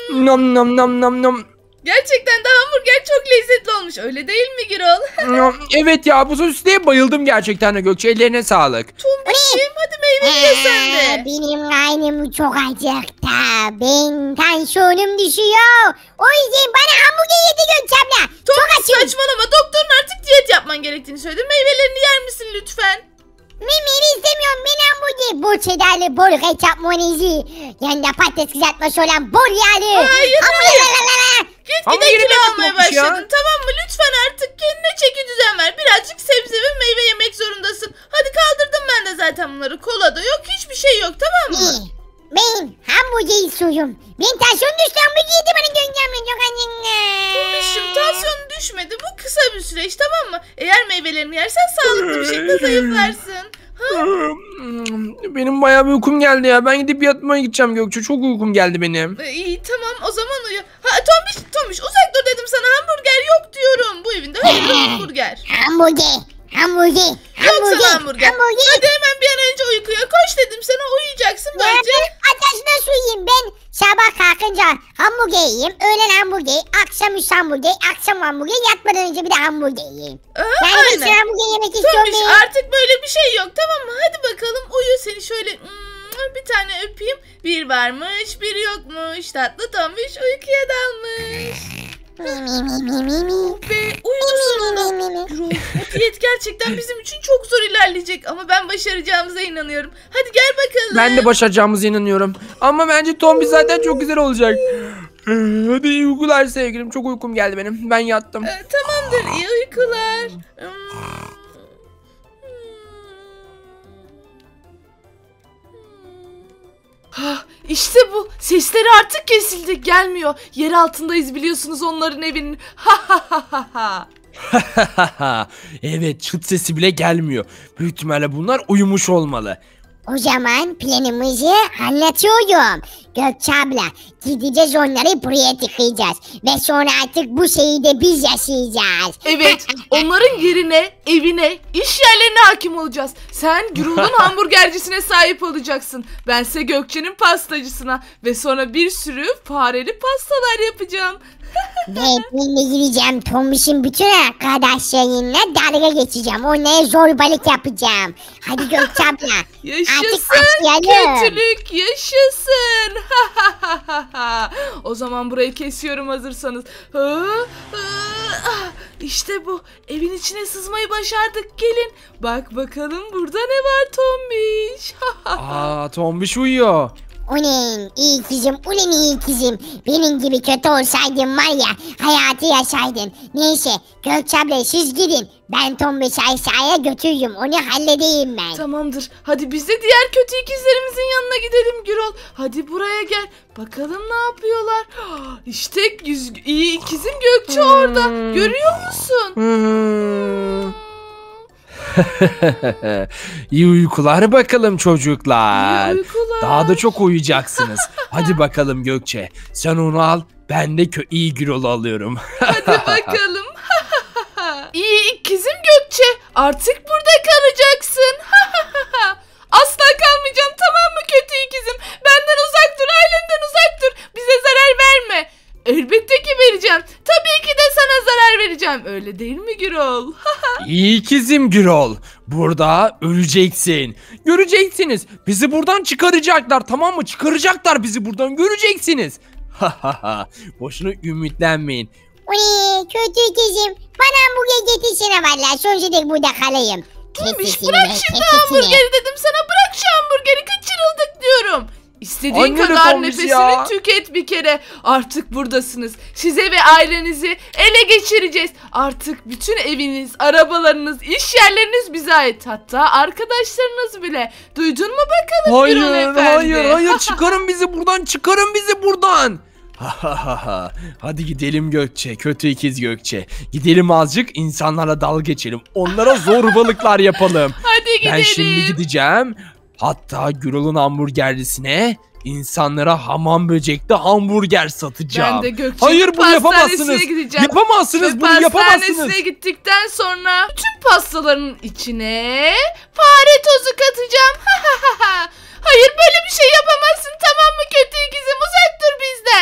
Nom nom nom nom nom. Gerçekten de hamburger çok lezzetli olmuş. Öyle değil mi Gürol? Evet ya, bu sosisliğe bayıldım gerçekten de Gökçe. Ellerine sağlık. Tombişim hadi meyve ye sen de. Benim karnım çok acıktı. Ben tansiyonum düşüyor. O yüzden bana hamburger yedi Gökçe abla. Çok Tombiş açım. saçmalama. Doktorun artık diyet yapman gerektiğini söyledi. Meyvelerini yer misin lütfen? Mimini istemiyorum, ben hamburger. Bol çedarlı, bol ketçap mayonezi. Yanında patates kızartması olan bol yağlı. Hayır, hayır. Gitgide kilo almaya başladın. Tamam mı? Lütfen artık kendine çeki düzen ver. Birazcık sebze ve meyve yemek zorundasın. Hadi kaldırdım ben de zaten bunları. Kola da yok, hiçbir şey yok, tamam mı? Ben hamburger istiyorum. Ben tansiyon düştü, hamburger yedi bana gönderme. Çok Tombişim tansiyonun düşmedi. Bu kısa bir süreç, tamam mı? Eğer meyvelerini yersen sağlıklı bir şekilde zayıflarsın. Benim bayağı bir uykum geldi ya. Ben gidip yatmaya gideceğim Gökçe. Çok uykum geldi benim. İyi tamam, o zaman uyu. Tombiş uzak dur dedim sana, hamburger yok diyorum. Bu evinde hayır hamburger. Hamburger. Yok sana hamburger. Hadi hemen bir an önce uykuya koş dedim sana, uyuyacaksın bence. Ateşine su yiyeyim ben. Sabah kalkınca hamburger yiyeyim. Öğlen hamburger, akşamüstü hamburger, akşam hamburger, yatmadan önce bir de hamburger yiyeyim. Yani Aynen. bir hamburger yemek istiyorum Tombiş ben. artık böyle bir şey yok, tamam mı? Hadi bakalım uyu, seni şöyle bir tane öpeyim. Bir varmış bir yokmuş, tatlı Tombiş uykuya dalmış. Ve uyudu sonunda. Gürol, bu diyet gerçekten bizim için çok zor ilerleyecek ama ben başaracağımıza inanıyorum. Hadi gel bakalım. Ben de başaracağımıza inanıyorum. Ama bence Tombi zaten çok güzel olacak. Hadi iyi uykular sevgilim. Çok uykum geldi benim. Ben yattım. Tamamdır, iyi uykular. İşte bu. Sesleri artık kesildi. Gelmiyor. Yer altındayız biliyorsunuz onların evinin. Evet, çıt sesi bile gelmiyor. Büyük ihtimalle bunlar uyumuş olmalı. O zaman planımızı anlatıyorum. Gökçe abla, gideceğiz onları buraya tıkayacağız. Ve sonra artık bu şeyi de biz yaşayacağız. Evet, onların yerine, evine, iş yerlerine hakim olacağız. Sen Gürol'un hamburgercisine sahip olacaksın. Bense Gökçe'nin pastacısına. Ve sonra bir sürü fareli pastalar yapacağım. Ve benimle gireceğim Tombiş'in bütün arkadaşlarıyla dalga geçeceğim. Onlara zorbalık yapacağım. Hadi Gökçe abla. Yaşasın başlayalım. kötülük, yaşasın. O zaman burayı kesiyorum hazırsanız. İşte bu. Evin içine sızmayı başardık. Gelin. Bak bakalım burada ne var Tombiş. Tombiş uyuyor. Ulan iyi kızım, ulan iyi kızım. Benim gibi kötü olsaydın var ya, hayatı yaşaydın. Neyse Gökçe abla siz gidin. Ben Tombiş'i aşağıya götürürüm, onu halledeyim ben. Tamamdır. Hadi biz de diğer kötü ikizlerimizin yanına gidelim Gürol. Hadi buraya gel. Bakalım ne yapıyorlar. İşte iyi ikizim Gökçe orada. Görüyor musun? İyi uykular bakalım çocuklar. İyi uykular. Daha da çok uyuyacaksınız. Hadi bakalım Gökçe. Sen onu al. Ben de iyi Gürol'u alıyorum. Hadi bakalım. İyi ikizim Gökçe. Artık burada kalacaksın. Asla kalmayacağım, tamam mı kötü ikizim? Benden uzak dur, ailemden uzak dur. Bize zarar verme. Elbette ki vereceğim. Tabii ki de sana zarar vereceğim. Öyle değil mi Gürol? İyi ikizim Gürol. Burada öleceksin. Göreceksiniz. Bizi buradan çıkaracaklar, tamam mı? Çıkaracaklar bizi buradan, göreceksiniz. Boşuna ümitlenmeyin. Ulan kötü ikizim, bana hamburger getirsene valla. Sonsuza dek burada kalayım. Tombiş bırak şimdi hamburgeri dedim sana. Bırak şu hamburgeri, kaçırıldık diyorum. İstediğin Anne kadar Tombiş nefesini ya. tüket bir kere. Artık buradasınız. Size ve ailenizi ele geçireceğiz. Artık bütün eviniz, arabalarınız, iş yerleriniz bize ait. Hatta arkadaşlarınız bile. Duydun mu bakalım Gürol Efendi? Hayır, çıkarın bizi buradan, çıkarın bizi buradan. Hadi gidelim Gökçe, kötü ikiz Gökçe. Gidelim azıcık insanlarla dalga geçelim. Onlara zorbalıklar yapalım. Hadi gidelim. Ben şimdi gideceğim. Hatta Gürol'un hamburgercisine insanlara hamam böcekli hamburger satacağım. Ben de Gökçe'nin Hayır, bunu yapamazsınız. gideceğim. Yapamazsınız, Ve bunu yapamazsınız. pastanesine gittikten sonra bütün pastaların içine fare tozu katacağım. Hayır, böyle bir şey yapamazsın, tamam mı kötü ikizim? Uzak dur bizden.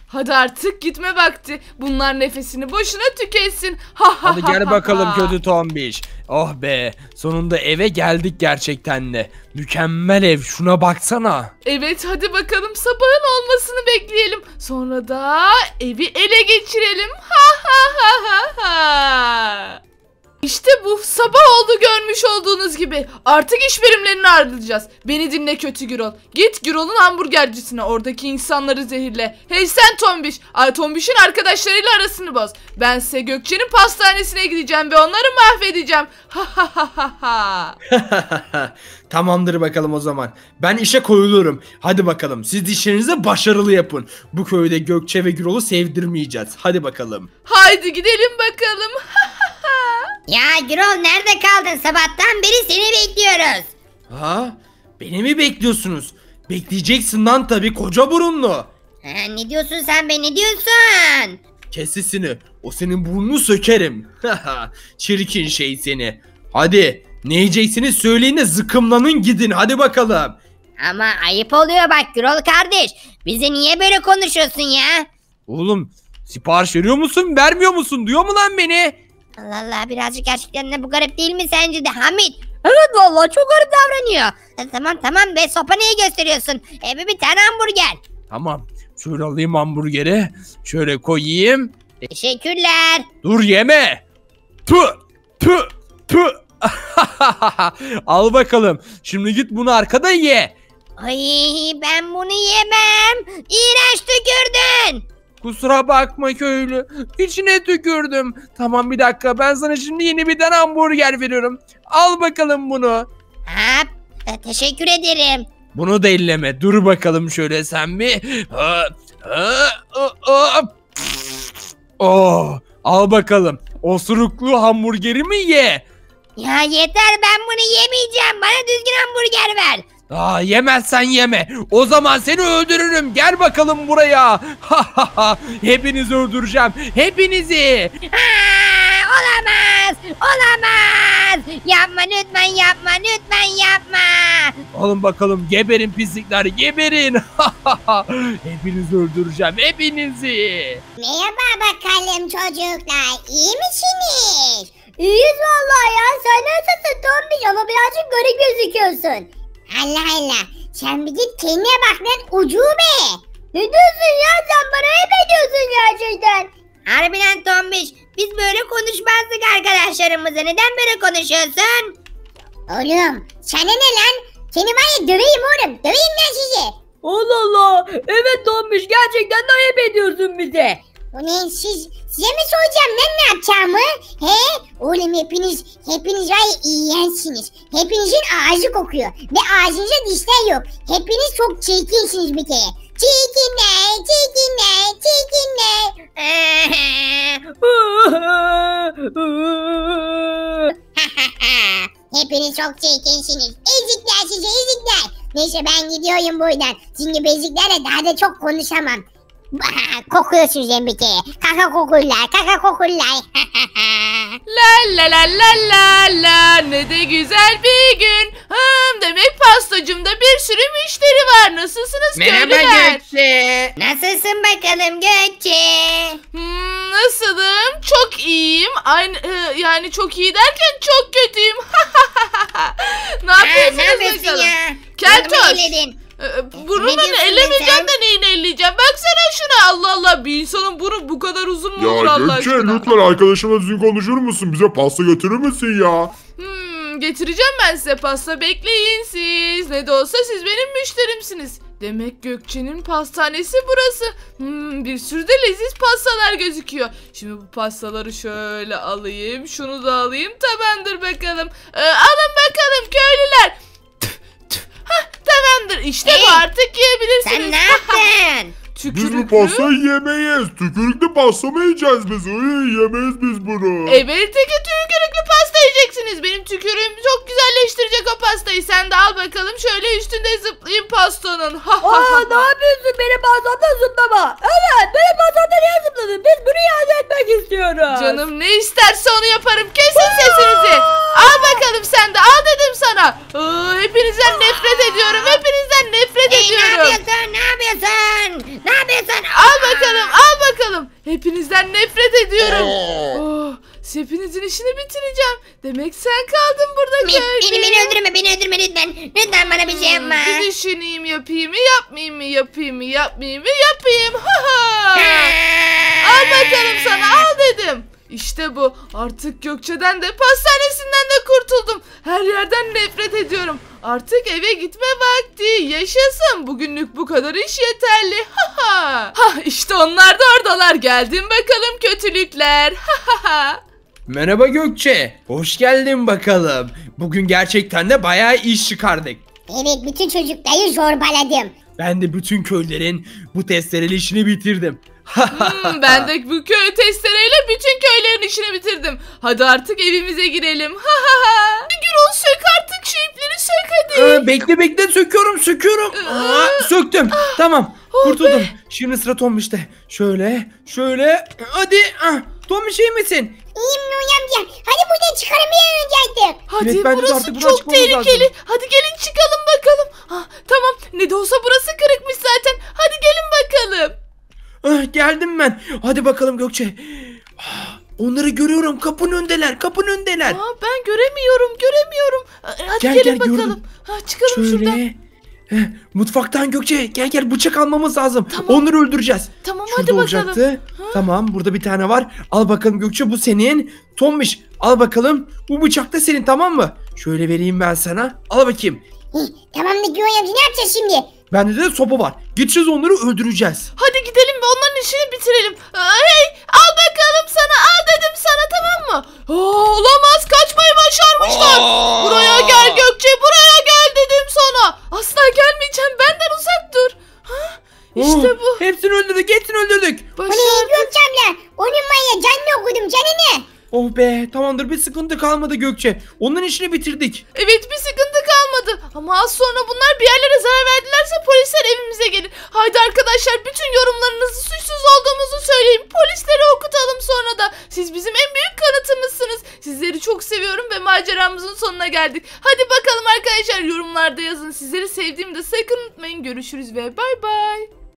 Hadi artık gitme vakti. Bunlar nefesini boşuna tüketsin. Ha ha Hadi gel ha bakalım ha. kötü tombiş. Oh be, sonunda eve geldik gerçekten de. Mükemmel ev, şuna baksana. Evet, hadi bakalım sabahın olmasını bekleyelim. Sonra da evi ele geçirelim. Ha ha ha ha ha. İşte bu sabah oldu, görmüş olduğunuz gibi. Artık iş birimlerini ayrılacağız. Beni dinle kötü Gürol. Git Gürol'un hamburgercisine, oradaki insanları zehirle. Hey sen Tombiş. Tombiş'in arkadaşlarıyla arasını boz. Bense Gökçe'nin pastanesine gideceğim ve onları mahvedeceğim. Ha ha ha ha ha. Tamamdır bakalım o zaman. Ben işe koyulurum. Hadi bakalım, siz işlerinizi başarılı yapın. Bu köyde Gökçe ve Gürol'u sevdirmeyeceğiz. Hadi bakalım. Haydi gidelim bakalım. Ya Gürol nerede kaldın? Sabahtan beri seni bekliyoruz. Ha? Beni mi bekliyorsunuz? Bekleyeceksin lan tabii, koca burunlu. Ha, ne diyorsun sen be, ne diyorsun? Kes sesini. O senin burnunu sökerim. Çirkin şey seni. Hadi ne yiyeceksiniz söyleyin de zıkkımlanın gidin. Hadi bakalım. Ama ayıp oluyor bak Gürol kardeş. Bize niye böyle konuşuyorsun ya? Oğlum sipariş veriyor musun vermiyor musun? Duyuyor mu lan beni? Allah Allah, birazcık gerçekten de bu garip değil mi sence de Hamit? Evet vallahi çok garip davranıyor. Tamam be, sopa neyi gösteriyorsun? Bir tane hamburger. Tamam. Şöyle alayım hamburgeri. Şöyle koyayım. Teşekkürler. Dur yeme. Tü. Al bakalım. Şimdi git bunu arkada ye. Ay ben bunu yemem. İğrenç tükürdün. Kusura bakma köylü. İçine tükürdüm. Tamam bir dakika, ben sana şimdi yeni bir tane hamburger veriyorum. Al bakalım bunu. Ha, teşekkür ederim. Bunu da elleme. Dur bakalım şöyle sen bir. Oh, al bakalım. Osuruklu hamburgerimi ye. Ya yeter, ben bunu yemeyeceğim. Bana düzgün hamburger ver. Yemezsen yeme. O zaman seni öldürürüm. Gel bakalım buraya. Hepinizi öldüreceğim. Hepinizi. Olamaz. Yapma lütfen. Alın bakalım, geberin pislikler, geberin. Hepinizi öldüreceğim, hepinizi. Merhaba bakalım çocuklar. İyi misiniz? İyiyiz vallahi ya. Sen nasılsın Tombiş, ama birazcık garip gözüküyorsun. Allah. Sen bir git kendine bak lan ucube. Ne diyorsun ya, sen bana hep ediyorsun gerçekten. Harbiden Tombiş, biz böyle konuşmazdık arkadaşlarımızla. Neden böyle konuşuyorsun? Oğlum sana ne lan? Seni var ya döveyim oğlum. Döveyim ben sizi. Allah Allah. Evet Tombiş, gerçekten de ayıp ediyorsun bize. Ulan size mi soracağım ben ne yapacağımı? He? Oğlum hepiniz var ya iğrençsiniz. Hepinizin ağzı kokuyor. Ve ağzınızda dişler yok. Hepiniz çok çirkinsiniz bir kere. Çirkinler. Hepiniz çok çirkinsiniz. Ezikler size, ezikler. Neyse ben gidiyorum buradan. Çünkü beziklerle daha da çok konuşamam. Kokuyorsunuz hem bir kere. Kaka kokurlar. La ne de güzel bir gün. Demek pastacımda bir sürü müşteri var. Nasılsınız köylüler? Gökçe. Nasılsın bakalım Gökçe? Nasılım? Çok iyiyim. Yani çok iyi derken çok kötüyüm. Ne yapıyorsunuz bakalım? Ya? Keltoş. Ne Burnunu diyorsun ellemeyeceğim sen? de neyini elleyeceğim. Baksana şuna, Allah. Bir insanın burnu bu kadar uzun mu olur Ya Allah Gökçe aşkına? lütfen arkadaşımla düzgün konuşur musun? Bize pasta götürür müsün ya? Getireceğim ben size pasta, bekleyin siz. Ne de olsa siz benim müşterimsiniz. Demek Gökçe'nin pastanesi burası. Bir sürü de leziz pastalar gözüküyor. Şimdi bu pastaları şöyle alayım. Şunu da alayım. Tamamdır bakalım. Alın bakalım köylüler. Tamamdır. İşte bu, artık yiyebilirsiniz. Sen ne yaptın? Biz bu pastayı yemeyiz. Tükürüklü pasta mı yiyeceğiz biz? Yemeyiz biz bunu. Evet, tükürüklü pasta yiyeceksiniz. Benim tükürüğüm çok güzelleştirecek o pastayı. Sen de al bakalım. Şöyle üstünde zıplayayım pastanın. Ne yapıyorsun, benim pastamda zıplama. Evet, benim pastamda niye zıpladın? Biz bunu iade etmek istiyoruz. Canım ne isterse onu yaparım. Kesin sesinizi. Al bakalım sen de. Al dedim sana. Hepinizden nefret ediyorum. Hepinizden nefret ediyorum. Ne yapıyorsun? Al bakalım. işini bitireceğim. Demek sen kaldın burada köylü. Beni öldürme lütfen. Lütfen bana bir şey yapma. Bir düşüneyim, yapayım mı yapmayayım mı, yapayım mı yapmayayım mı, yapayım. Al bakalım sana, al dedim. İşte bu. Artık Gökçe'den de pastanesinden de kurtuldum. Her yerden nefret ediyorum. Artık eve gitme vakti. Yaşasın. Bugünlük bu kadar iş yeterli. İşte onlar da oradalar. Geldim bakalım kötülükler. Merhaba Gökçe. Hoş geldin bakalım. Bugün gerçekten de bayağı iş çıkardık. Evet, bütün çocukları zorbaladım. Ben de bütün köylerin bu testereli işini bitirdim. Ben de bu köy testereyle bütün köylerin işini bitirdim. Hadi artık evimize girelim. Gürol, sök artık şu ipleri, sök hadi. Bekle söküyorum. Söktüm. Tamam. Kurtuldum. Şimdi sıra Tombiş'te. Şöyle. Hadi. Tombiş iyi misin? İyiyim Nuri amca. Hadi buradan çıkarım bir an önce artık. Hadi, Evet, bence de burası artık buradan çok çıkmamız tehlikeli. lazım. Hadi gelin çıkalım bakalım. Tamam, ne de olsa burası kırıkmış zaten. Hadi gelin bakalım. Geldim ben. Hadi bakalım Gökçe. Onları görüyorum. Kapının öndeler. Ben göremiyorum. Hadi Gel, gelin gördüm. bakalım. Çıkalım şuradan. Şöyle. Mutfaktan Gökçe. Gel bıçak almamız lazım. Tamam. Onları öldüreceğiz. Tamam, Şurada hadi olacaktı. bakalım. Tamam, burada bir tane var. Al bakalım Gökçe, bu senin. Tombiş, al bakalım. Bu bıçak da senin, tamam mı? Şöyle vereyim ben sana. Al bakayım. Tamam da Nuri amca, ne yapacağız şimdi? Bende de sopa var. Gideceğiz, onları öldüreceğiz. Hadi gidelim ve onların işini bitirelim. Hey, al bakalım sana, al dedim sana, tamam mı? Olamaz, kaçmayı başarmışlar. Buraya gel Gökçe, buraya gel dedim sana. Asla gelmeyeceğim, benden uzak dur. İşte bu. Hepsini öldürdük. O ne Başardık. Gökçe abla? Onun var ya, canını okudum, canı ne? Oh be, tamamdır, bir sıkıntı kalmadı Gökçe. Onların işini bitirdik. Evet, bir sıkıntı kalmadı. Ama az sonra bunlar bir yerlere zarar verdilerse polisler evimize gelir. Haydi arkadaşlar, bütün yorumlarınızı, suçsuz olduğumuzu söyleyin. Polislere okutalım sonra da. Siz bizim en büyük kanıtımızsınız. Sizleri çok seviyorum ve maceramızın sonuna geldik. Hadi bakalım arkadaşlar, yorumlarda yazın. Sizleri sevdiğimi de sakın unutmayın. Görüşürüz ve bay bay.